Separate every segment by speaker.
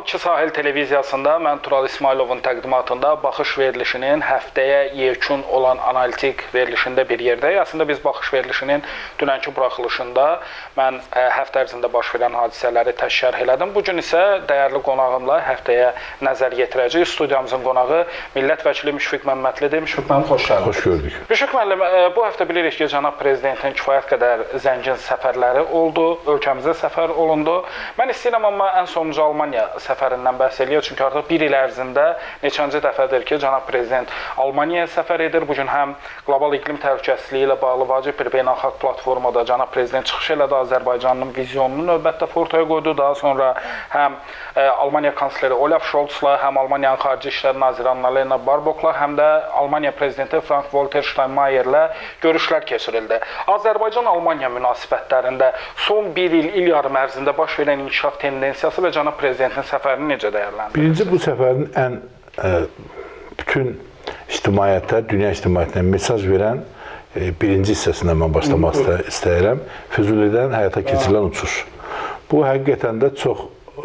Speaker 1: İki Sahil televiziyasında mən Tural İsmayılovun təqdimatında baxış verilişinin həftəyə yekun olan analitik verilişində bir yerdəyik. Əslində biz baxış verilişinin dünənki buraxılışında mən həftə ərzində baş verən hadisələri şərh elədim. Bugün isə dəyərli qonağımla həftəyə nəzər yetirəcəyik. Studiyamızın qonağı millət vəkili Müşfiq Məmmədlidir. Müşfiq müəllim, xoş gəldiniz.
Speaker 2: Xoş gördük.
Speaker 1: Müşfiq müəllim, bu həftə bilirik ki, cənab prezidentin kifayət qədər zəngin səfərləri oldu, ölkəmizə səfər olundu. Mən istəyirəm amma ən sonuncu Almaniya səfərindən bəhs eləyir. Çünki artıq bir il ərzində neçənci dəfədir ki, cənab prezident Almaniyaya səfər edir. Bugün həm qlobal iqlim təhlükəsizliyi ilə bağlı vacib bir beynəlxalq platformada cənab prezident çıxış elədi, Azərbaycanın vizyonunu növbətdə ortaya qoydu. Daha sonra həm Almaniya kansleri Olaf Scholzla, həm Almaniyanın Xarici İşlər naziri Annalena Baerbockla, həm də Almaniya prezidenti Frank-Walter Steinmeierlə görüşlər keçirildi. Azərbaycan-Almaniya münasibətlərində son bir il yarım ərzində baş verən inkişaf tendensiyası və cənab prezidentin səfərini necə dəyərləndirir?
Speaker 2: Birinci, bu səfərin ən bütün ictimaiyyətə, dünya ictimaiyyətinə mesaj verən birinci hissəsindən mən başlamaq istəyirəm. Füzulidən həyata keçirilən uçuş. Bu, həqiqətən də çox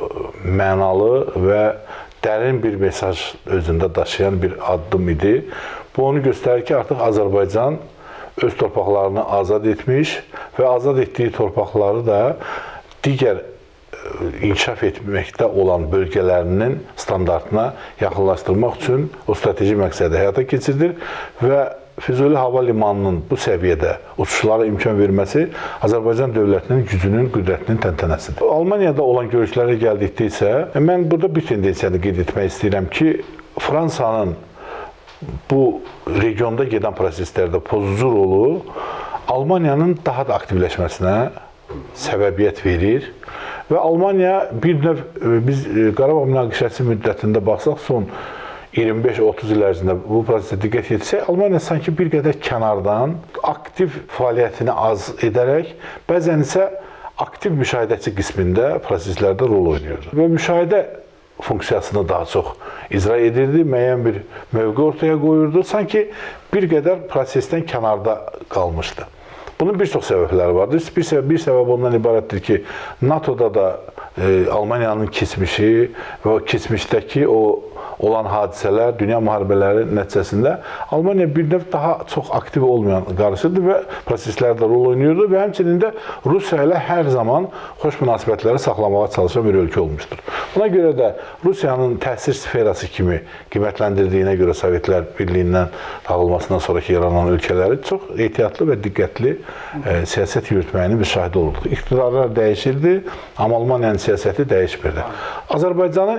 Speaker 2: mənalı və dərin bir mesaj özündə daşıyan bir addım idi. Bu, onu göstərir ki, artıq Azərbaycan öz torpaqlarını azad etmiş və azad etdiyi torpaqları da digər inkişaf etməkdə olan bölgələrinin standartına yaxınlaşdırmaq üçün o strateji məqsədi həyata keçirilir və Füzuli Hava Limanının bu səviyyədə uçuşlara imkan verməsi Azərbaycan dövlətinin gücünün, qüdrətinin təntənəsidir. Almaniyada olan görüşlərə gəldikdə isə mən burada bir tendensiyanı qeyd etmək istəyirəm ki, Fransanın bu regionda gedən proseslərdə pozucu rolu Almaniyanın daha da aktivləşməsinə səbəbiyyət verir və Almaniya bir növ, biz Qarabağ münaqişəsi müddətində baxsaq, son 25-30 il ərzində bu prosesə diqqət yetirsək, Almaniya sanki bir qədər kənardan aktiv fəaliyyətini az edərək, bəzən isə aktiv müşahidəçi qismində proseslərdə rol oynayırdı və müşahidə funksiyasını daha çox icra edirdi, müəyyən bir mövqe ortaya qoyurdu, sanki bir qədər prosesdən kənarda qalmışdı. Bunun bir çox səbəbləri vardır. Bir səbəb ondan ibarətdir ki, NATO-da da Almaniyanın keçmişi və keçmişdəki olan hadisələr, dünya müharibələri nəticəsində Almaniya bir növ daha çox aktiv olmayan qarşıdır və proseslərdə rol oynayırdı və həmçinin də Rusiya ilə hər zaman xoş münasibətləri saxlamağa çalışan bir ölkə olmuşdur. Buna görə də Rusiyanın təsir sferası kimi qiymətləndirdiyinə görə Sovetlər Birliyindən dağılmasından sonraki yaranan ölkələri çox ehtiyatlı və diqqətli siyasət yürütməyinin bir şahidi olurdu. İqtidarlar dəyişirdi, amma Almaniyanın siyasəti dəyişmirdi. Azərbaycanın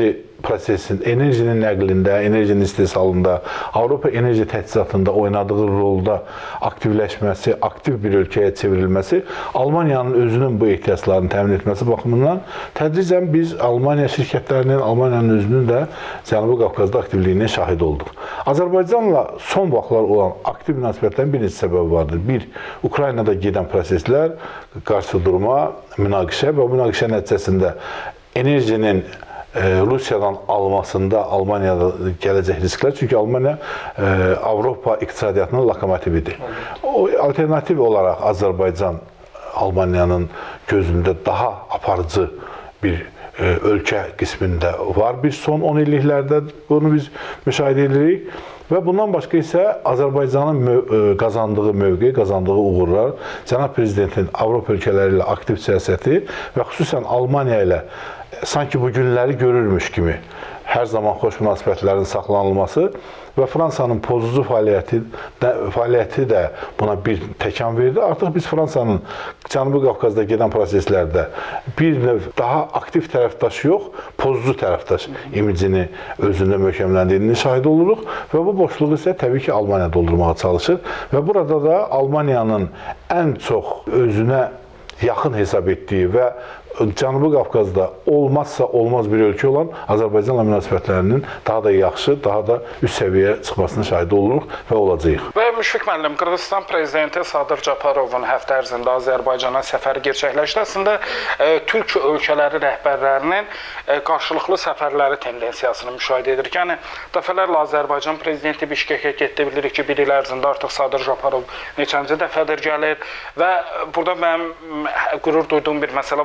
Speaker 2: enerjinin nəqlində, enerjinin istehsalında, Avropa enerji təchizatında oynadığı rolda aktivləşməsi, aktiv bir ölkəyə çevrilməsi, Almaniyanın özünün bu ehtiyaclarını təmin etməsi baxımından tədricən biz Almaniya şirkətlərinin, Almaniyanın özünün də Cənubi Qafqazda aktivliyinin şahidi olduq. Azərbaycanla son vaxtlar olan aktiv münasibətlərin bir neçə səbəbi vardır. Bir, Ukraynada gedən proseslər, qarşı durma, münaqişə və münaqişə nəticəsində enerjinin Rusiyadan almasında Almaniyada gələcək risklər. Çünki Almaniya Avropa iqtisadiyyatının lokomotividir. O, alternativ olaraq Azərbaycan Almaniyanın gözündə daha aparıcı bir ölkə qismində var. Bir son 10 illiklərdə bunu biz müşahidə edirik. Və bundan başqa isə Azərbaycanın qazandığı mövqe, qazandığı uğurlar, cənab prezidentin Avropa ölkələri ilə aktiv siyasəti və xüsusən Almaniya ilə sanki bu günləri görürmüş kimi hər zaman xoş münasibətlərin saxlanılması və Fransanın pozucu fəaliyyəti də buna bir təkan verdi. Artıq biz Fransanın Cənubi Qafqazda gedən proseslərdə bir növ daha aktiv tərəfdaş yox, pozucu tərəfdaş imicini özündə möhkəmləndiğini şahid oluruq və bu boşluğu isə təbii ki, Almaniya doldurmağa çalışır və burada da Almaniyanın ən çox özünə yaxın hesab etdiyi və Cənubi Qafqazda olmazsa olmaz bir ölkə olan Azərbaycanla münasibətlərinin daha da yaxşı, daha da üst səviyyəyə çıxmasına şahid oluruq və olacağıq.
Speaker 1: Və Müşfiq müəllim, Qırğızistan prezidenti Sadır Japarovun həftə ərzində Azərbaycana səfəri gerçəkləşdi. Əslində, Türk ölkələri rəhbərlərinin qarşılıqlı səfərləri tendensiyasını müşahidə edirik. Yəni, dəfələrlə Azərbaycan prezidenti Bişkekə getdi. Bilirik ki, bir il ərzində artıq Sadır Japarov neçənci dəfədir gəlir və burada mənim qürur duyduğum bir məsələ var. Mən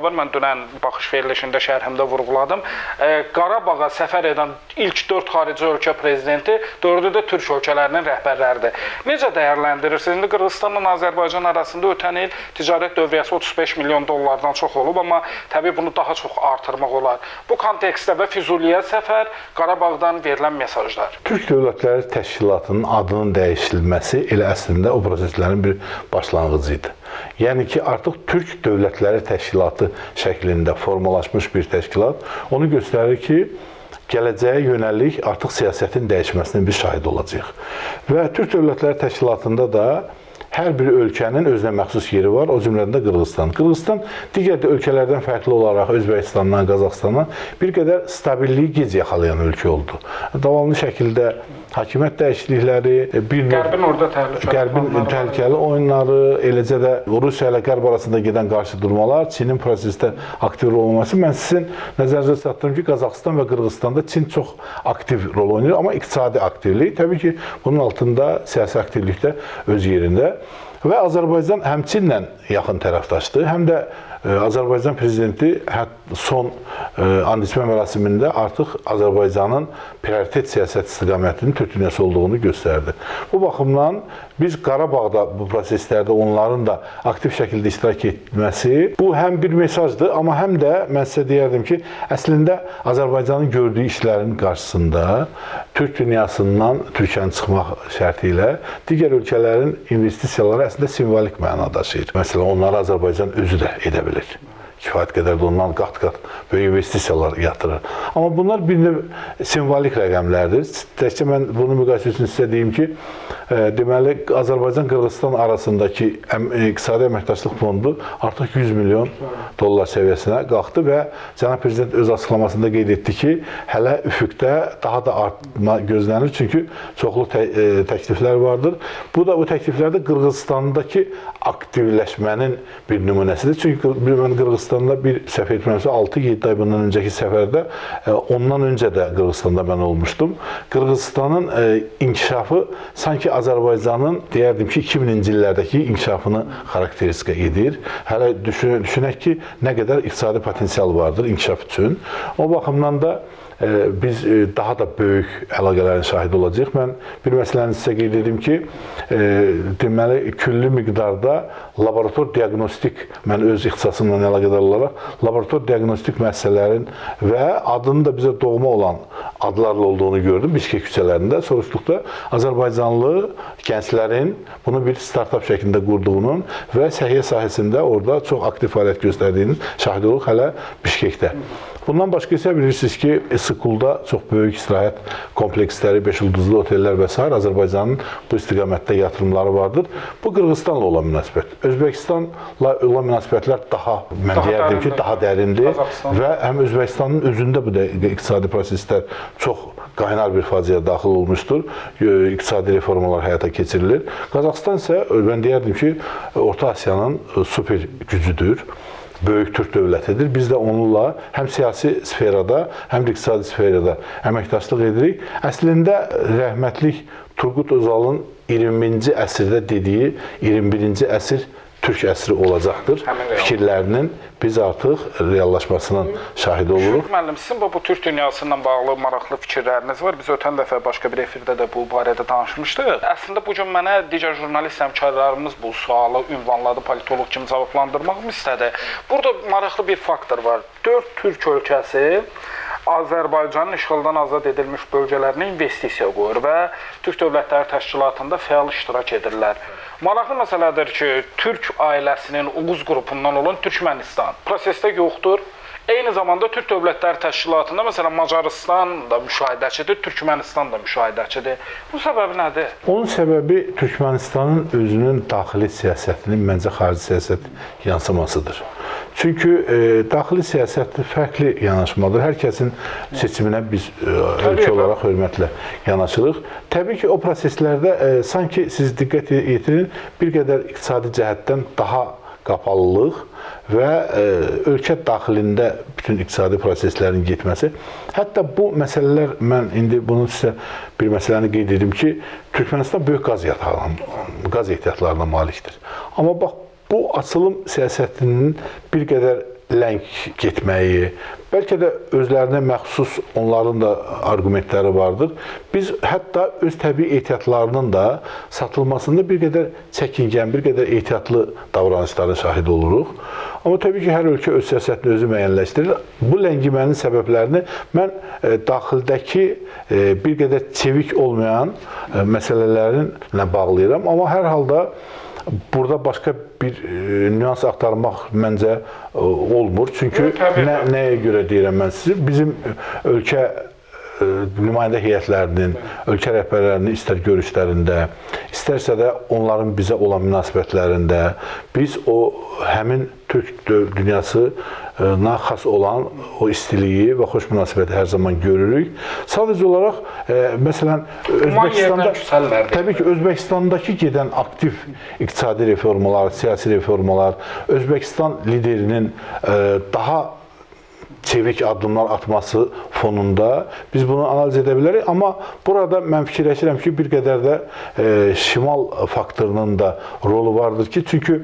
Speaker 1: dünən baxış verilişində şərhimdə vurğuladım. Qarabağa səfər edən ilk 4 xarici ölkə prezidenti, 4-ü də Türk ölkələrinin rəhbərləridir. Necə dəyərləndirirsiniz? İndi Qırğızstanla Azərbaycan arasında ötən il ticarət dövriyyəsi 35 milyon dollardan çox olub, amma təbii bunu daha çox artırmaq olar. Bu kontekstdə və Füzuliyə səfər, Qarabağdan verilən mesajlar.
Speaker 2: Türk Dövlətləri Təşkilatının adının dəyişilməsi elə əslində o proseslərin bir başlanğıcı idi. Yəni ki, artıq Türk Dövlətləri Təşkilatı şəklində formalaşmış bir təşkilat onu göstərir ki, gələcəyə yönəlik artıq siyasətin dəyişməsinin bir şahid olacaq. Və Türk Dövlətləri Təşkilatında da hər bir ölkənin özünə məxsus yeri var, o cümlədən də Qırğızstan. Qırğızstan digər ölkələrdən fərqli olaraq Özbəkistandan, Qazaxıstandan bir qədər stabilliyi gec yaxalayan ölkə oldu. Davamlı şəkildə hakimiyyət dəyişiklikləri, Qərbin təhlükəli oyunları, eləcə də Rusiya ilə Qərb arasında gedən qarşıdurmalar, Çinin prosesdə aktiv rol olması. Mən sizin nəzərinizə çatdırım ki, Qazaxıstan və Qırğızstanda Çin çox aktiv rol oynayır, amma iqtisadi aktivlik, təbii ki, bunun altında siyasi aktivlik də öz yerində. Və Azərbaycan həm Çinlə yaxın tərəfdaşdır, həm də Azərbaycan prezidenti son and içmə mərasimində artıq Azərbaycanın prioritet siyasət istiqamətinin Türk dünyası olduğunu göstərdi. Bu baxımdan biz Qarabağda bu proseslərdə onların da aktiv şəkildə iştirak etməsi, bu həm bir mesajdır, amma həm də mən sizə deyərdim ki, əslində Azərbaycanın gördüyü işlərin qarşısında Türk dünyasından Türkiyənin çıxmaq şərti ilə digər ölkələrin investisiyaları əslində simvolik məna daşıyır. Məsələn, onları Azərbaycan özü də edə bilir. Kifayət qədər də ondan qat-qat böyük investisiyalar yatırır. Amma bunlar bir növ simvolik rəqəmlərdir. Təkcə mən bunu müqayisə üçün sizə deyim ki, deməli, Azərbaycan-Qırğızstan arasındakı İqtisadi Əməkdaşlıq Fondu artıq 100 milyon dollar səviyyəsinə qalxdı və Cənab Prezident öz açıqlamasında qeyd etdi ki, hələ üfüqdə daha da artma gözlənir, çünki çoxlu təkliflər vardır. Bu da bu təkliflərdə Qırğızstandakı aktivləşmənin bir nümunəsidir. Çünki mən Qırğızstanda bir səhv etmirəmsə 6-7 ay bundan öncəki səfərdə, ondan öncə də Qırğızstanda mən olmuşdum. Qırğızstanın inkişafı sanki Azərbaycanın, deyərdim ki, 2000-ci illərdəki inkişafını xarakteristika edir. Hələ düşünək ki, nə qədər iqtisadi potensial vardır inkişaf üçün. O baxımdan da biz daha da böyük əlaqələrin şahidi olacaq. Mən bir məsələni sizə qeyd edim ki, deməli, külli miqdarda laborator diaqnostik, mən öz ixtisasımla əlaqədar olaraq, laborator diaqnostik müəssisələrin və adının da bizə doğma olan adlarla olduğunu gördüm Bişkek küçələrində. Soruşduqda Azərbaycanlı gənclərin bunu bir startup şəklində qurduğunun və səhiyyə sahəsində orada çox aktiv fəaliyyət göstərdiyinin şahidi oluq hələ Bişkekdə. Bundan başqa isə bilirsiniz ki, Sıkulda çox böyük istirahət kompleksləri, 5 ulduzlu otellər və s. Azərbaycanın bu istiqamətdə yatırımları vardır. Bu Qırğızstanla olan münasibət. Özbəkistanla olan münasibətlər daha, mən deyərdim ki, daha dərindir və həm Özbəkistanın özündə bu iqtisadi proseslər çox qaynar bir faciəyə daxil olmuşdur. İqtisadi reformalar həyata keçirilir. Qazaxıstan isə, mən deyərdim ki, Orta Asiyanın super gücüdür. Böyük Türk dövlətidir. Biz də onunla həm siyasi sferada, həm də iqtisadi sferada əməkdaşlıq edirik. Əslində, rəhmətlik Turgut Özalın 20-ci əsrdə dediyi 21-ci əsr Türk əsri olacaqdır. Fikirlərinin biz artıq reallaşmasının şahidi oluruq.
Speaker 1: Müəllim, sizin bu Türk dünyasından bağlı maraqlı fikirləriniz var. Biz ötən dəfə başqa bir efirdə də bu barədə danışmışdıq. Əslində, bugün mənə digər jurnalist həmkarlarımız bu sualı ünvanladı, politoloq kimi cavablandırmağımı istədi. Burada maraqlı bir faktor var. 4 Türk ölkəsi Azərbaycanın işğaldan azad edilmiş bölgələrinə investisiya qoyur və Türk Dövlətləri Təşkilatında fəal iştirak edirlər. Maraqlı məsələdir ki, Türk ailəsinin Oğuz qrupundan olan Türkmənistan prosesdə yoxdur. Eyni zamanda Türk Dövlətləri Təşkilatında, məsələn, Macarıstan da müşahidəçidir, Türkmənistan da müşahidəçidir. Bu səbəbi nədir?
Speaker 2: Onun səbəbi Türkmənistanın özünün daxili siyasətinin məncə xarici siyasət yansımasıdır. Çünki daxili siyasət fərqli yanaşmadır. Hər kəsin seçiminə biz ölkə olaraq hörmətlə yanaşırıq. Təbii ki, o proseslərdə sanki siz diqqət yetirin, bir qədər iqtisadi cəhətdən daha qapalılıq və ölkə daxilində bütün iqtisadi proseslərin getməsi. Hətta bu məsələlər, mən indi bunu sizə bir məsələni qeyd edim ki, Türkmənistan böyük qaz ehtiyatlarına malikdir. Amma bax, bu açılım siyasətinin bir qədər ləng getməyi, bəlkə də özlərinə məxsus onların da argumentləri vardır. Biz hətta öz təbii ehtiyatlarının da satılmasında bir qədər çəkingən, bir qədər ehtiyatlı davranışların şahid oluruq. Amma təbii ki, hər ölkə öz siyasətini özü müəyyənləşdirir. Bu ləngimənin səbəblərini mən daxildəki bir qədər çevik olmayan məsələlərlə bağlayıram. Amma hər halda burada başqa bir nüans axtarmaq məncə olmur. Çünki nəyə görə deyirəm mən sizə? Bizim ölkə nümayəndə heyətlərinin, ölkə rəhbərlərinin istər görüşlərində, istərsə də onların bizə olan münasibətlərində biz o həmin Türk dünyasına xas olan o istiliyi və xoş münasibəti hər zaman görürük. Sadəcə olaraq, məsələn, Özbəkistanda, təbii ki, Özbəkistandakı gedən aktiv iqtisadi reformalar, siyasi reformalar, Özbəkistan liderinin daha çevik addımlar atması fonunda biz bunu analiz edə bilərik. Amma burada mən fikirləşirəm ki, bir qədər də şimal faktorunun da rolu vardır ki, çünki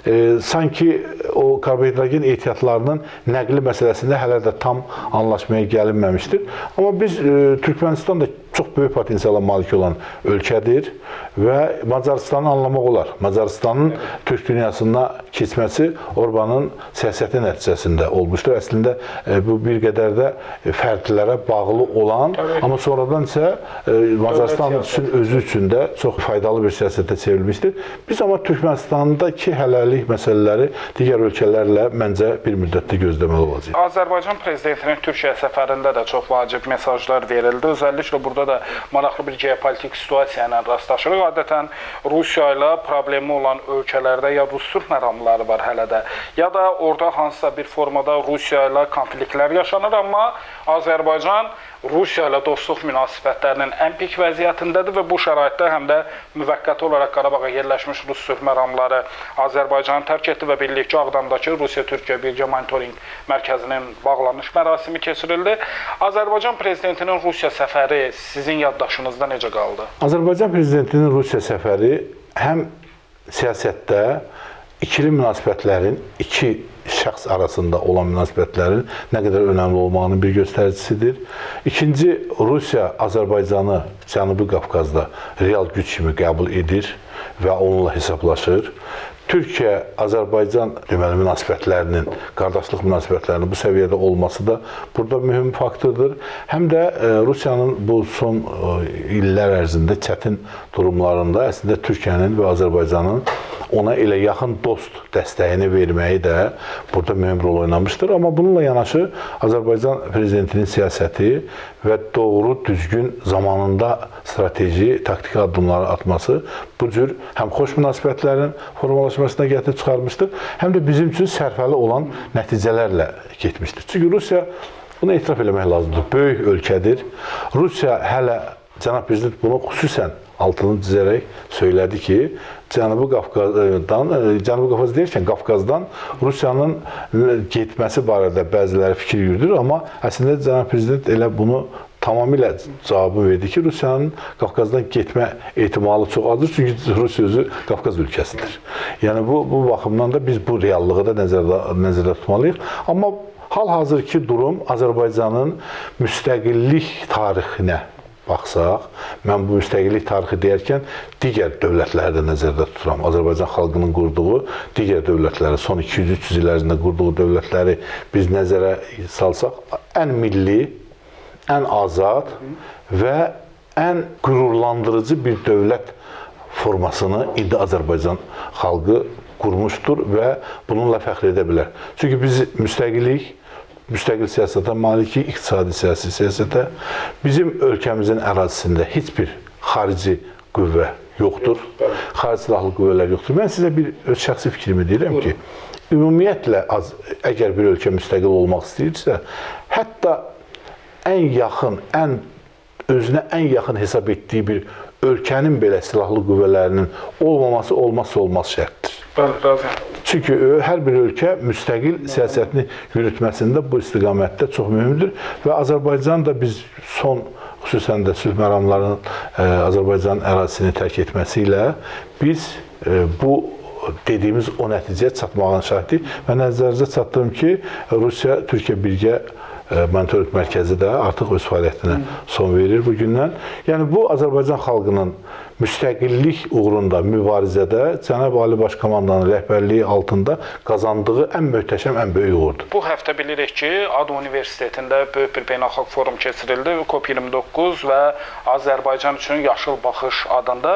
Speaker 2: sanki o karbohidrogen ehtiyatlarının nəqli məsələsində hələ də tam anlaşmaya gəlinməmişdir. Amma biz Türkmənistan da çox böyük potensiala malik olan ölkədir və Macarıstanı anlamaq olar. Macarıstanın Türk dünyasına keçməsi Orbanın siyasəti nəticəsində olmuşdur. Əslində bu bir qədər də fərdlərə bağlı olan, amma sonradan isə Macarıstan üçün, özü üçün də çox faydalı bir siyasətə çevrilmişdir. Biz amma Türkmənistandakı hələlik məsələləri digər ölkələrlə məncə bir müddətdə gözləməli olacaq.
Speaker 1: Azərbaycan prezidentinin Türkiyə səfərində də çox vacib mesajlar verildi. Özəlliklə burada da maraqlı bir geopolitik situasiya ilə rastlaşırıq. Adətən Rusiya ilə problemi olan ölkələrdə ya Rus sülh məramları var hələ də, ya da orada hansısa bir formada Rusiya ilə konfliktlər yaşanır, amma Azərbaycan Rusiya ilə dostluq münasibətlərinin ən pik vəziyyətindədir və bu şəraitdə həm də müvəqqəti olaraq Qarabağa yerləşmiş Rus sülh məramları Azərbaycanı tərk etdi və bildik ki, Ağdamdakı Rusiya-Türkiyə birgə monitorinq mərkəzinin bağlanış mərasimi keçirildi. Azərbaycan prezidentinin Rusiya səfəri sizin yaddaşınızda necə qaldı?
Speaker 2: Azərbaycan prezidentinin Rusiya səfəri həm siyasətdə ikili münasibətlərin, iki şəxs arasında olan münasibətlərin nə qədər önəmli olmağının bir göstəricisidir. İkinci, Rusiya Azərbaycanı Cənubi Qafqazda real güc kimi qəbul edir və onunla hesablaşır. Türkiyə, Azərbaycan deməli münasibətlərinin, qardaşlıq münasibətlərinin bu səviyyədə olması da burada mühüm faktordur. Həm də Rusiyanın bu son illər ərzində çətin durumlarında əslində Türkiyənin və Azərbaycanın ona elə yaxın dost dəstəyini verməyi də burada mühüm rol oynamışdır. Amma bununla yanaşı Azərbaycan prezidentinin siyasəti və doğru, düzgün zamanında strateji, taktiki addımları atması bu cür həm xoş münasibətlərin formalaşmasına gətirib çıxarmışdır, həm də bizim üçün sərfəli olan nəticələrlə getmişdir. Çünki Rusiya, bunu etiraf eləmək lazımdır, böyük ölkədir. Rusiya hələ, cənab prezident bunu xüsusən altını dizərək söylədi ki, Cənubi Qafqaz deyirkən Qafqazdan Rusiyanın getməsi barədə bəziləri fikir yürüdür, amma əslində cənab prezident elə bunu tamamilə cavabı verdi ki, Rusiyanın Qafqazdan getmə ehtimalı çox azdır, çünki Rusiya özü Qafqaz ölkəsidir. Yəni bu baxımdan da biz bu reallığı da nəzərdə tutmalıyıq. Amma hal-hazırki durum Azərbaycanın müstəqillik tarixinə baxsaq, mən bu müstəqillik tarixi deyərkən digər dövlətləri də nəzərdə tuturam. Azərbaycan xalqının qurduğu digər dövlətləri, son 200-300 il ərzində qurduğu dövlətləri biz nəzərə salsaq, ən milli, ən azad və ən qürurlandırıcı bir dövlət formasını indi Azərbaycan xalqı qurmuşdur və bununla fəxr edə bilər. Çünki biz müstəqil siyasətə, maliki iqtisadi siyasi siyasətə, bizim ölkəmizin ərazisində heç bir xarici qüvvə yoxdur, xarici silahlı qüvvələr yoxdur. Mən sizə bir öz şəxsi fikrimi deyirəm ki, ümumiyyətlə, əgər bir ölkə müstəqil olmaq istəyirsə, hətta ən yaxın, özünə ən yaxın hesab etdiyi bir ölkənin belə silahlı qüvvələrinin olmaması olmazsa olmaz şərtdir.
Speaker 1: Bəli, razıyam.
Speaker 2: Çünki hər bir ölkə müstəqil siyasətini yürütməsində bu istiqamətdə çox mühümdür və Azərbaycan da biz son, xüsusən də sülh məramlarının Azərbaycan ərazisini tərk etməsi ilə biz bu dediyimiz o nəticəyə çatmağın şahidik və nəzərinizə çatdırım ki, Rusiya, Türkiyə birgə monitorinq mərkəzi də artıq öz fəaliyyətinə son verir bugündən. Yəni bu Azərbaycan xalqının müstəqillik uğrunda mübarizədə Cənab Ali Baş Komandanın rəhbərliyi altında qazandığı ən möhtəşəm, ən böyük uğurdur.
Speaker 1: Bu həftə bilirik ki, ADU Universitetində böyük bir beynəlxalq forum keçirildi. COP29 və Azərbaycan üçün Yaşıl Baxış adında.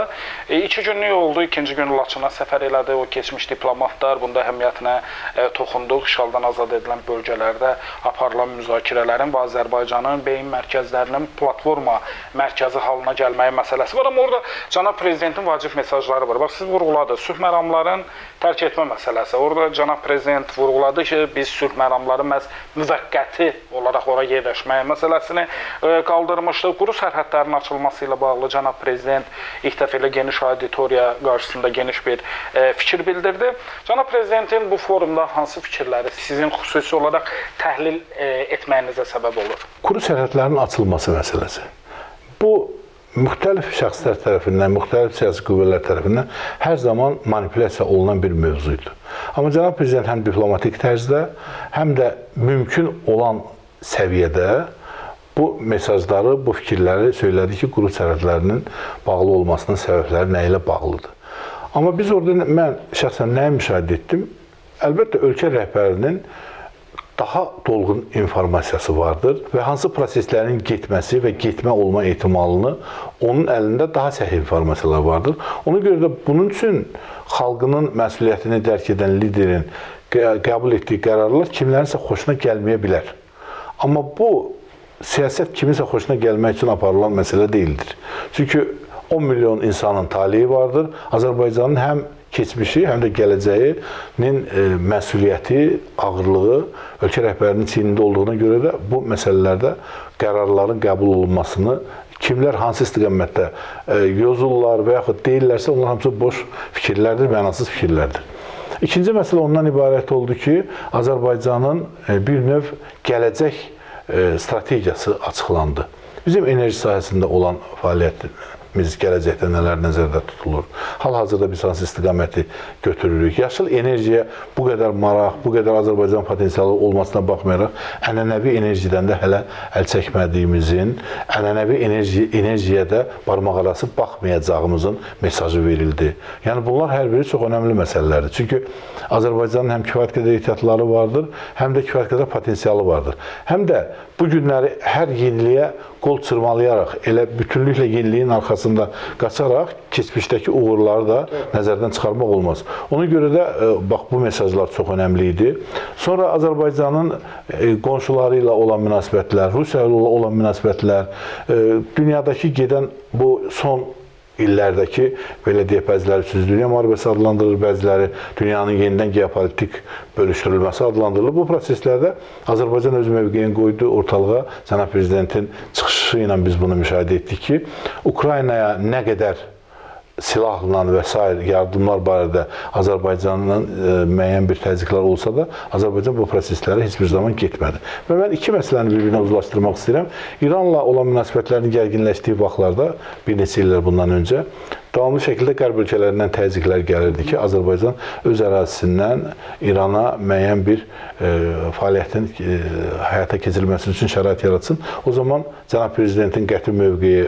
Speaker 1: 2 günlük oldu. 2-ci gün Laçına səfər elədi. O keçmiş diplomatlar, bunda əhəmiyyətinə toxunduq. İşğaldan azad edilən bölgələrdə aparılan müzakirələrin və Azərbaycanın beyin mərkəzlərinin platforma mərkəzi halına gəlməyi məsələsi var. Amma orada Cənab Prezidentin vacib mesajları var. Bax, siz vurğuladı, sülh məramlarının tərk etmə məsələsi. Orada Cənab Prezident vurğuladı ki, biz sülh məramları məhz müvəqqəti olaraq ora yerləşməyə məsələsini qaldırmışdıq. Quru sərhədlərin açılması ilə bağlı Cənab Prezident ilk dəfə ilə geniş auditoriya qarşısında geniş bir fikir bildirdi. Cənab Prezidentin bu forumda hansı fikirləri sizin xüsusi olaraq təhlil etməyinizə səbəb olur?
Speaker 2: Quru sərhədlərin açılması məsələsi. Bu, müxtəlif şəxslər tərəfindən, müxtəlif siyasi qüvvələr tərəfindən hər zaman manipulyasiya olunan bir mövzuydu. Amma Cənab Prezident həm diplomatik tərzdə, həm də mümkün olan səviyyədə bu mesajları, bu fikirləri söylədi ki, quru sərhədlərinin bağlı olmasının səbəbləri nə ilə bağlıdır. Amma biz orada, mən şəxsən nəyi müşahidə etdim? Əlbəttə, ölkə rəhbərinin daha dolğun informasiyası vardır və hansı proseslərin getməsi və getmə olma ehtimalını onun əlində daha səhih informasiyalar vardır. Ona görə də bunun üçün xalqının məsuliyyətini dərk edən liderin qəbul etdiyi qərarlar kimlərinsə xoşuna gəlməyə bilər. Amma bu, siyasət kiminsə xoşuna gəlmək üçün aparılan məsələ deyildir. Çünki 10 milyon insanın taleyi vardır. Azərbaycanın həm keçmişi, həm də gələcəyinin məsuliyyəti, ağırlığı ölkə rəhbərinin çiynində olduğuna görə də bu məsələlərdə qərarların qəbul olunmasını kimlər hansı istiqamətdə yozurlar və yaxud deyirlərsə, onlar hamısı boş fikirlərdir, mənasız fikirlərdir. İkinci məsələ ondan ibarət oldu ki, Azərbaycanın bir növ gələcək strategiyası açıqlandı. Bizim enerji sahəsində olan fəaliyyətimiz gələcəkdə nələr nəzərdə tutulur? Hal-hazırda biz hansı istiqaməti götürürük? Yaşıl enerjiyə bu qədər maraq, bu qədər Azərbaycan potensialı olmasına baxmayaraq, ənənəvi enerjidən də hələ əl çəkmədiyimizin, ənənəvi enerjiyə də barmaq arası baxmayacağımızın mesajı verildi. Yəni bunlar hər biri çox önəmli məsələlərdir. Çünki Azərbaycanın həm kifayət qədər ehtiyatları vardır, həm də kifayət qədər potensialı vardır. Həm də bu günləri hər yeniliyə qol çırmalayaraq, elə bütünlüklə yeniliyin arxasında qaçaraq keçmişdəki uğurları da nəzərdən çıxarmaq olmaz. Ona görə də bax bu mesajlar çox önəmli idi. Sonra Azərbaycanın qonşuları ilə olan münasibətlər, Rusiya ilə olan münasibətlər, dünyadakı gedən bu son illərdəki, belə deyək, bəziləri Üçüncü Dünya müharibəsi adlandırılır, bəziləri dünyanın yenidən geopolitik bölüşdürülməsi adlandırılır. Bu proseslərdə Azərbaycan öz mövqeyini qoydu ortalığa. Cənab Prezidentin çıxışı ilə biz bunu müşahidə etdik ki, Ukraynaya nə qədər silahla və s. yardımlar barədə Azərbaycandan müəyyən bir təzyiqlər olsa da, Azərbaycan bu proseslərə heç bir zaman getmədi. Və mən iki məsələni bir-birinə uzlaşdırmaq istəyirəm. İranla olan münasibətlərin gərginləşdiyi vaxtlarda, bir neçə illər bundan öncə, davamlı şəkildə qərb ölkələrindən təzyiqlər gəlirdi ki, Azərbaycan öz ərazisindən İrana müəyyən bir fəaliyyətin həyata keçirilməsi üçün şərait yaratsın. O zaman Cənab Prezidentin qəti mövqeyi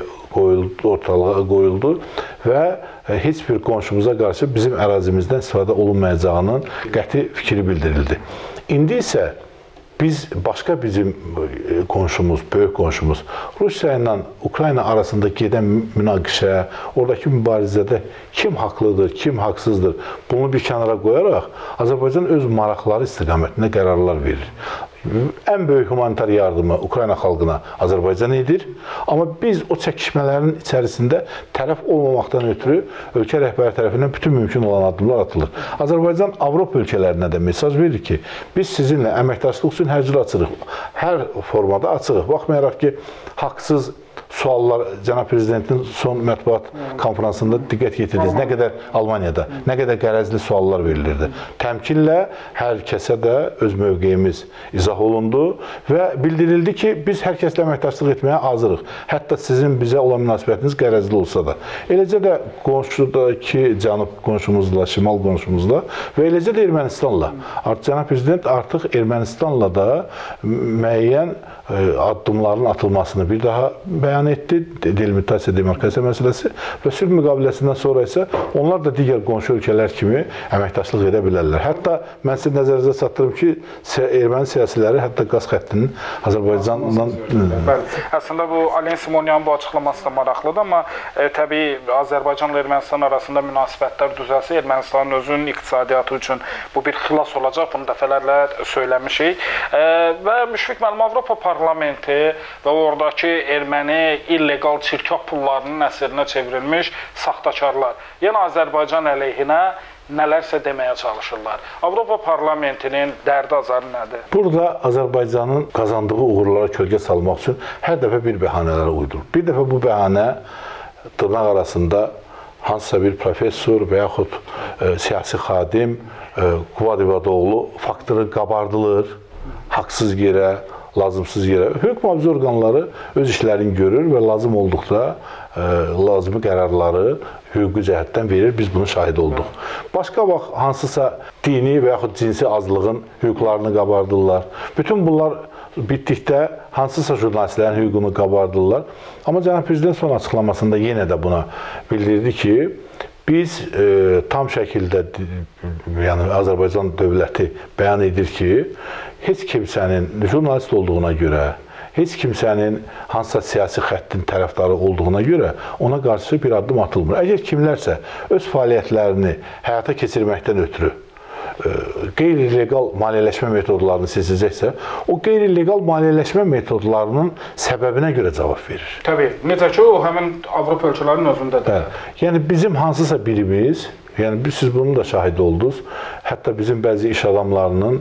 Speaker 2: ortalığa qoyuldu və heç bir qonşumuza qarşı bizim ərazimizdən istifadə olunmayacağının qəti fikri bildirildi. İndi isə biz başqa bizim qonşumuz, böyük qonşumuz Rusiya ilə Ukrayna arasında gedən münaqişə, oradakı mübarizədə kim haqlıdır, kim haqsızdır, bunu bir kənara qoyaraq Azərbaycan öz maraqları istiqamətində qərarlar verir. Ən böyük humanitar yardımı Ukrayna xalqına Azərbaycan edir. Amma biz o çəkişmələrin içərisində tərəf olmamaqdan ötürü ölkə rəhbəri tərəfindən bütün mümkün olan addımlar atılır. Azərbaycan Avropa ölkələrinə də mesaj verir ki, biz sizinlə əməkdaşlıq üçün hər cür açırıq. Hər formada açırıq. Baxmayaraq ki, haqsız suallar cənab prezidentin son mətbuat konferansında diqqət yetirdiniz. Nə qədər Almaniyada, nə qədər qərəzli suallar verilirdi. Təmkinlə hər kəsə də öz mövqeyimiz izah olundu və bildirildi ki, biz hər kəslə əməkdaşlıq etməyə hazırıq. Hətta sizin bizə olan münasibətiniz qərəzli olsa da. Eləcə də qonşudakı cənub qonşumuzla, şimal qonşumuzla və eləcə də Ermənistanla. Cənab prezident artıq Ermənistanla da müəyyən addımların atılmasını bir daha bəyan etdi. Delimitasiya, demarkasiya məsələsi və sülh müqaviləsindən sonra isə onlar da digər qonşu ölkələr kimi əməkdaşlıq edə bilərlər. Hətta mən sizə nəzərinizə çatdırım ki, erməni siyasiləri hətta qaz xəttinin Azərbaycandan...
Speaker 1: Əslində bu Alen Simonyanın bu açıqlaması da maraqlıdır, amma təbii Azərbaycanla Ermənistan arasında münasibətlər düzəlsə, Ermənistanın özünün iqtisadiyyatı üçün bu bir xilas olacaq, bunu dəfələrlə söyləmişik. Və Müşfiq müəllim, Avropa Parlamenti və oradakı erməni illegal çirkab pullarının əsrinə çevrilmiş saxtakarlar, yəni Azərbaycan əleyhinə nələrsə deməyə çalışırlar. Avropa Parlamentinin dərdi azarı nədir?
Speaker 2: Burada Azərbaycanın qazandığı uğurlara kölgə salmaq üçün hər dəfə bir bəhanələrə uydurur. Bir dəfə bu bəhanə dırnaq arasında hansısa bir professor və yaxud siyasi xadim Quvad İbadoğlu faktörü qabardılır, haqsız yerə, lazımsız yerə. Hüquq mühafizə orqanları öz işlərini görür və lazım olduqda lazımi qərarları hüquqi cəhətdən verir. Biz bunun şahid olduq. Başqa vaxt hansısa dini və yaxud cinsi azlığın hüquqlarını qabardırlar. Bütün bunlar bitdikdə hansısa jurnalistlərin hüququnu qabardırlar. Amma cənab prezident son açıqlamasında yenə də buna bildirdi ki, biz tam şəkildə, yəni Azərbaycan dövləti bəyan edir ki, heç kimsənin jurnalist olduğuna görə, heç kimsənin hansısa siyasi xəttin tərəfdarı olduğuna görə ona qarşı bir addım atılmır. Əgər kimlərsə öz fəaliyyətlərini həyata keçirməkdən ötürü qeyri-legal maliyyələşmə metodlarını seçəcəksə, o qeyri-legal maliyyələşmə metodlarının səbəbinə görə cavab verir.
Speaker 1: Təbii, necə ki, o həmin Avropa ölkələrinin özündədir.
Speaker 2: Yəni, bizim hansısa birimiz, yəni siz bunun da şahidi oldunuz, hətta bizim bəzi iş adamlarının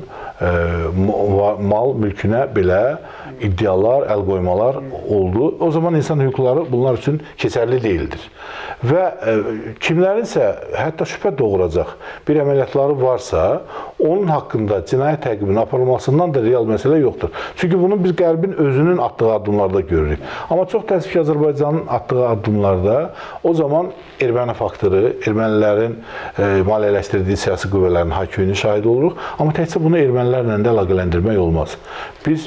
Speaker 2: mal, mülkünə belə iddialar, əl qoymalar oldu. O zaman insan hüquqları bunlar üçün keçərli deyildir. Və kimlərinsə hətta şübhə doğuracaq bir əməliyyatları varsa, onun haqqında cinayət təqibinin aparılmasından da real məsələ yoxdur. Çünki bunu biz Qərbin özünün atdığı addımlarda görürük. Amma çox təəssüf ki, Azərbaycanın atdığı addımlarda o zaman erməni faktoru, ermənilərin maliyyələşdirdiyi siyasi qüvvələrin hakimiyyətinin şahidi oluruq. Amma təkcə bunu ermənilərlə də əlaqələndirmək olmaz. Biz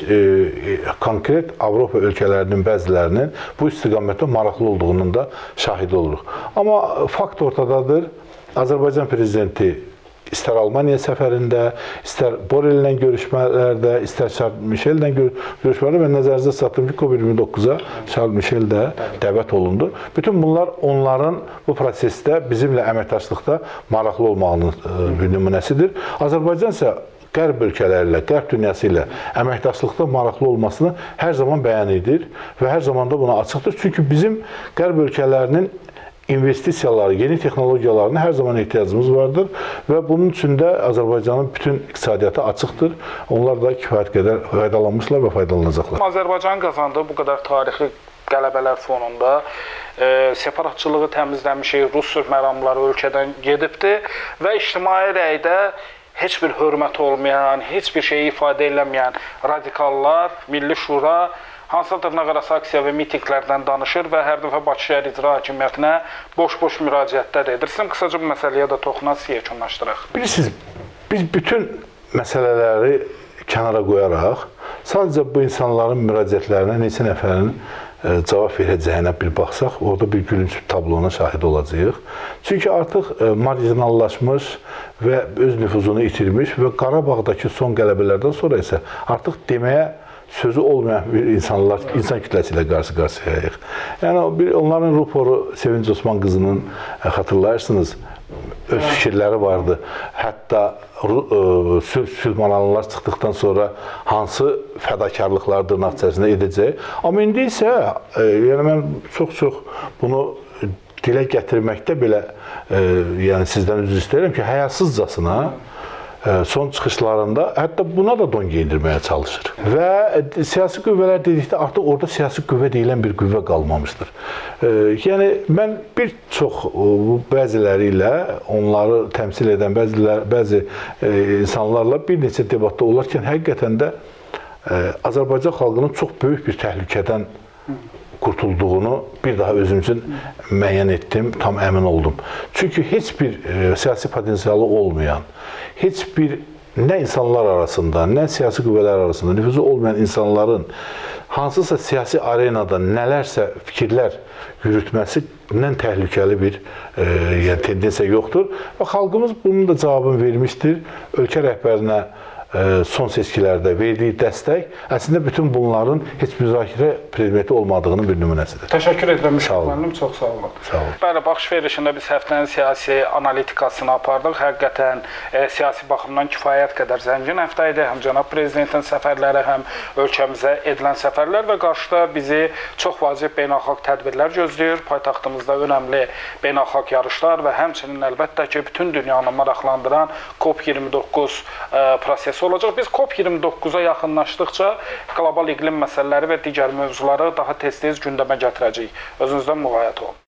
Speaker 2: konkret Avropa ölkələrinin bəzilərinin bu istiqamətdə maraqlı olduğunun da şahidi oluruq. Amma fakt ortadadır. Azərbaycan prezidenti istər Almaniya səfərində, istər Borellə görüşmələrdə, istər Charles Michellə görüşmələrdə və nəzərinizə çatdırım ki, COP29-a Charles Michel də dəvət olundu. Bütün bunlar onların bu prosesdə bizimlə əməkdaşlıqda maraqlı olmağının bir nümunəsidir. Azərbaycan isə Qərb ölkələri ilə, Qərb dünyası ilə əməkdaşlıqda maraqlı olmasını hər zaman bəyan edir və hər zaman da buna açıqdır. Çünki bizim Qərb ölkələrinin investisiyaları, yeni texnologiyalarına hər zaman ehtiyacımız vardır və bunun üçün də Azərbaycanın bütün iqtisadiyyatı açıqdır. Onlar da kifayət qədər faydalanmışlar və faydalanacaqlar.
Speaker 1: Azərbaycanın qazandığı bu qədər tarixi qələbələr fonunda separatçılığı təmizləmişik, Rus sülh məramları ölkədən gedibdir və ictimai rəydə heç bir hörmət olmayan, heç bir şeyi ifadə eləməyən radikallar, Milli Şura hansısa dırnaqarası aksiya və mitinglərdən danışır və hər dəfə Bakı şəhər icra hakimiyyətinə boş-boş müraciətlər edir. Sizin qısaca bu məsələyə də toxunasınız, yekunlaşdıraq.
Speaker 2: Bilirsiniz, biz bütün məsələləri kənara qoyaraq, sadəcə bu insanların müraciətlərinə neçə nəfərin cavab verəcəyinə bir baxsaq, orada bir gülünc tablona şahid olacağıq. Çünki artıq marjinallaşmış və öz nüfuzunu itirmiş və Qarabağdakı son qələbələrdən sonra isə artıq deməyə sözü olmayan bir insan kütləsi ilə qarşı-qarşıyayıq. Yəni, onların ruporu Sevinç Osman qızının, xatırlayırsınız, öz fikirləri vardı. Hətta sülhməramlar çıxdıqdan sonra hansı fədakarlıqlar dırnaq içərisində edəcək. Amma indi isə, yəni mən çox-çox bunu dilə gətirməkdə belə, yəni sizdən üzr istəyirəm ki, həyasızcasına son çıxışlarında hətta buna da don geyindirməyə çalışır. Və siyasi qüvvələr dedikdə artıq orada siyasi qüvvə deyilən bir qüvvə qalmamışdır. Yəni mən bir çox bəziləri ilə onları təmsil edən bəzi insanlarla bir neçə debatda olarkən həqiqətən də Azərbaycan xalqının çox böyük bir təhlükədən qurtulduğunu bir daha özüm üçün müəyyən etdim, tam əmin oldum. Çünki heç bir siyasi potensialı olmayan, heç bir nə insanlar arasında, nə siyasi qüvvələr arasında nüfuzu olmayan insanların hansısa siyasi arenada nələrsə fikirlər yürütməsindən təhlükəli bir yəni tendensiya yoxdur. Və xalqımız bunun da cavabını vermişdir. Ölkə rəhbərinə son seçkilərdə verdiyi dəstək əslində bütün bunların heç müzakirə predmeti olmadığının bir nümunəsidir.
Speaker 1: Təşəkkür edirəm Müşfiq müəllim, çox sağ olun.
Speaker 2: Sağ olun.
Speaker 1: Bəli, baxış verilişində biz həftənin siyasi analitikasını apardıq. Həqiqətən siyasi baxımdan kifayət qədər zəngin həftə idi. Həm cənab prezidentin səfərləri, həm ölkəmizə edilən səfərlər və qarşıda bizi çox vacib beynəlxalq tədbirlər gözləyir. Paytaxtımızda önəmli beynəlxalq yarışlar və həmçinin əlbəttə ki, bütün dünyanı maraqlandıran COP29 prosesi olacaq. Biz COP29-a yaxınlaşdıqca qlobal iqlim məsələləri və digər mövzuları daha tez-tez gündəmə gətirəcəyik. Özünüzdən müğayət olun.